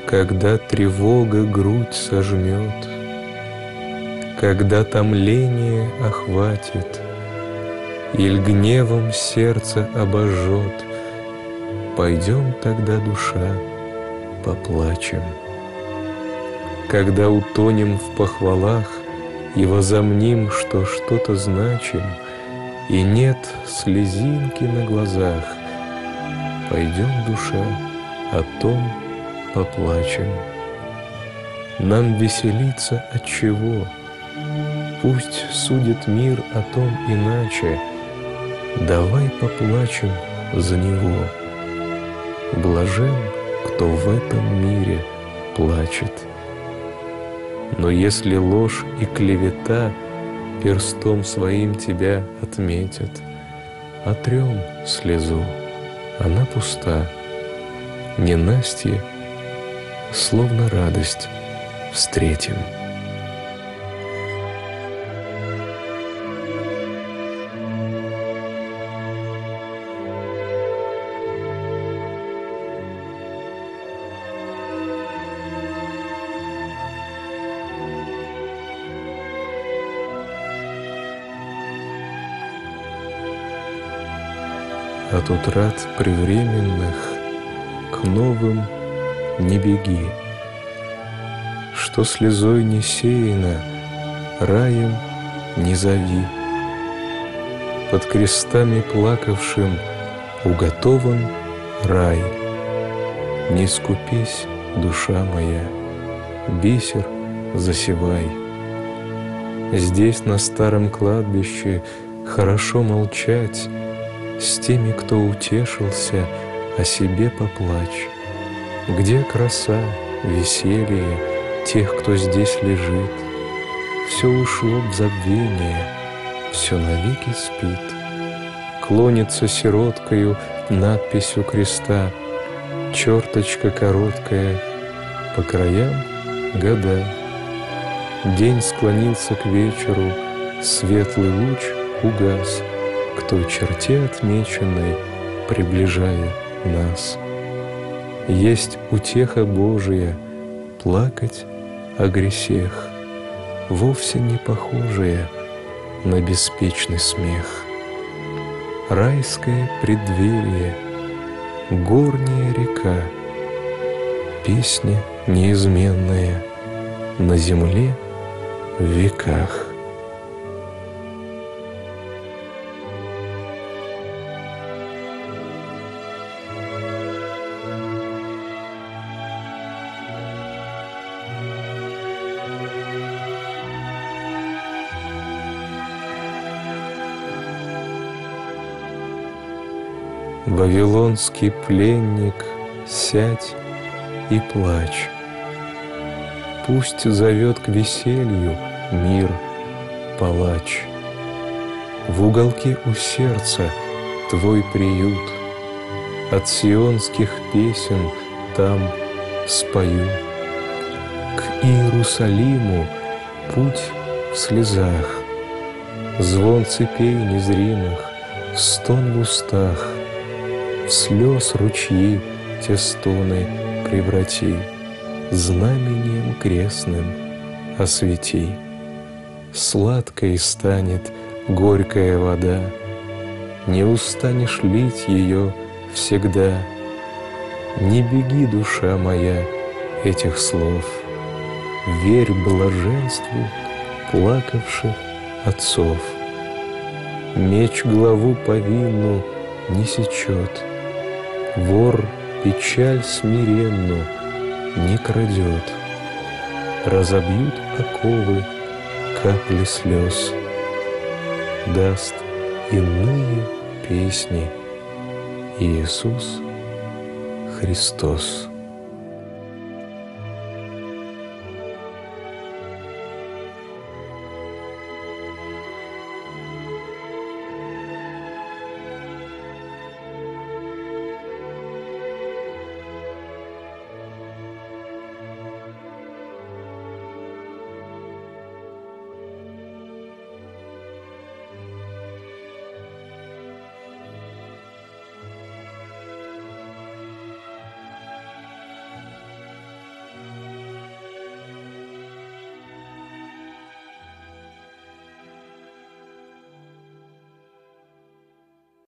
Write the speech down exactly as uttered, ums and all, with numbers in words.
Когда тревога грудь сожмет, когда томление охватит, иль гневом сердце обожжет, пойдем тогда, душа, поплачем. Когда утонем в похвалах и возомним, что что-то значим, и нет слезинки на глазах, пойдем, душа, о том поплачем. Нам веселиться от чего? Пусть судит мир о том иначе. Давай поплачем за него. Блажен, кто в этом мире плачет. Но если ложь и клевета перстом своим тебя отметят, отрем слезу, она пуста. Ненастье, словно радость, встретим. От утрат привременных к новым не беги. Что слезой не сеяно, раем не зови. Под крестами плакавшим уготован рай. Не скупись, душа моя, бисер засевай. Здесь, на старом кладбище, хорошо молчать. С теми, кто утешился, о себе поплачь. Где краса, веселье тех, кто здесь лежит? Все ушло в забвение, все навеки спит. Клонится сироткою надпись у креста, черточка короткая, по краям года. День склонился к вечеру, светлый луч угас, к той черте отмеченной, приближая нас. Есть утеха Божия плакать о гресех, вовсе не похожая на беспечный смех. Райское преддверие, горняя река, песня неизменная на земле в веках. Вавилонский пленник, сядь и плачь. Пусть зовет к веселью мир палач. В уголке у сердца твой приют, от сионских песен там спою. К Иерусалиму путь в слезах, звон цепей незримых, стон в устах. В слез ручьи те стоны преврати, знамением крестным освети. Сладкой станет горькая вода, не устанешь лить ее всегда. Не беги, душа моя, этих слов, верь блаженству плакавших отцов. Меч главу повинну не сечет, вор печаль смиренну не крадет. Разобьют оковы капли слез, даст иные песни Иисус Христос.